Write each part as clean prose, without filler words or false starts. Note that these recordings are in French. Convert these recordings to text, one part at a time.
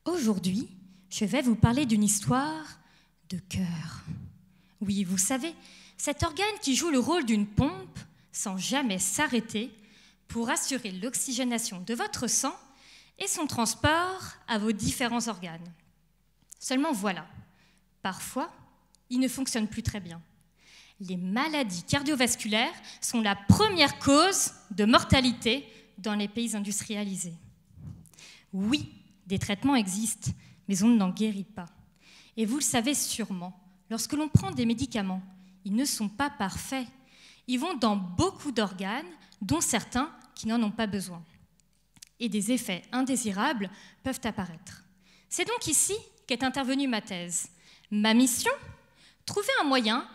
Aujourd'hui, je vais vous parler d'une histoire de cœur. Oui, vous savez, cet organe qui joue le rôle d'une pompe sans jamais s'arrêter pour assurer l'oxygénation de votre sang et son transport à vos différents organes. Seulement voilà, parfois, il ne fonctionne plus très bien. Les maladies cardiovasculaires sont la première cause de mortalité dans les pays industrialisés. Oui, des traitements existent, mais on n'en guérit pas. Et vous le savez sûrement, lorsque l'on prend des médicaments, ils ne sont pas parfaits. Ils vont dans beaucoup d'organes, dont certains qui n'en ont pas besoin. Et des effets indésirables peuvent apparaître. C'est donc ici qu'est intervenue ma thèse. Ma mission ? Trouver un moyen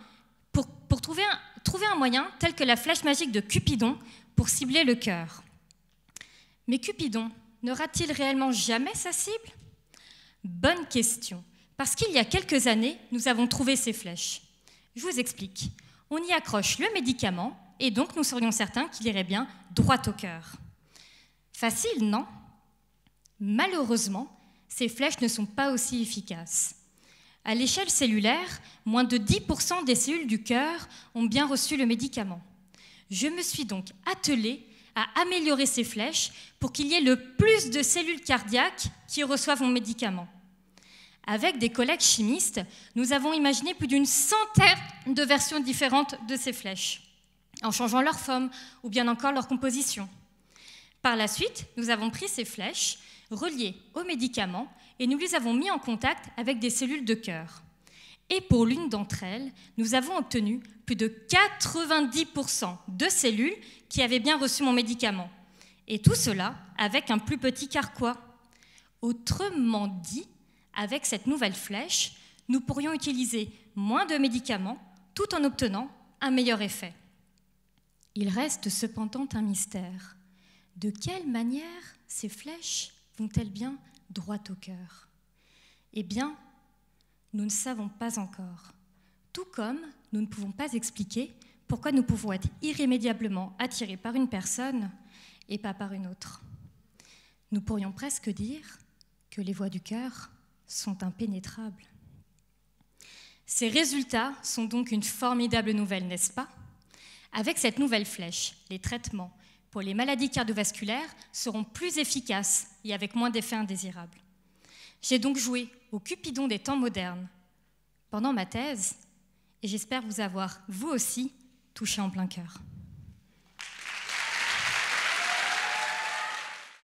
trouver un moyen tel que la flèche magique de Cupidon pour cibler le cœur. Mais Cupidon n'aura-t-il réellement jamais sa cible ? Bonne question, parce qu'il y a quelques années, nous avons trouvé ces flèches. Je vous explique. On y accroche le médicament, et donc nous serions certains qu'il irait bien droit au cœur. Facile, non ? Malheureusement, ces flèches ne sont pas aussi efficaces. À l'échelle cellulaire, moins de 10% des cellules du cœur ont bien reçu le médicament. Je me suis donc attelée à améliorer ces flèches pour qu'il y ait le plus de cellules cardiaques qui reçoivent mon médicament. Avec des collègues chimistes, nous avons imaginé plus d'une centaine de versions différentes de ces flèches, en changeant leur forme ou bien encore leur composition. Par la suite, nous avons pris ces flèches, reliées au médicament, et nous les avons mis en contact avec des cellules de cœur. Et pour l'une d'entre elles, nous avons obtenu plus de 90% de cellules qui avaient bien reçu mon médicament. Et tout cela avec un plus petit carquois. Autrement dit, avec cette nouvelle flèche, nous pourrions utiliser moins de médicaments tout en obtenant un meilleur effet. Il reste cependant un mystère. De quelle manière ces flèches vont-elles bien droit au cœur ? Eh bien, nous ne savons pas encore. Tout comme nous ne pouvons pas expliquer pourquoi nous pouvons être irrémédiablement attirés par une personne et pas par une autre. Nous pourrions presque dire que les voies du cœur sont impénétrables. Ces résultats sont donc une formidable nouvelle, n'est-ce pas ? Avec cette nouvelle flèche, les traitements pour les maladies cardiovasculaires seront plus efficaces et avec moins d'effets indésirables. J'ai donc joué au Cupidon des temps modernes pendant ma thèse et j'espère vous avoir, vous aussi, touché en plein cœur.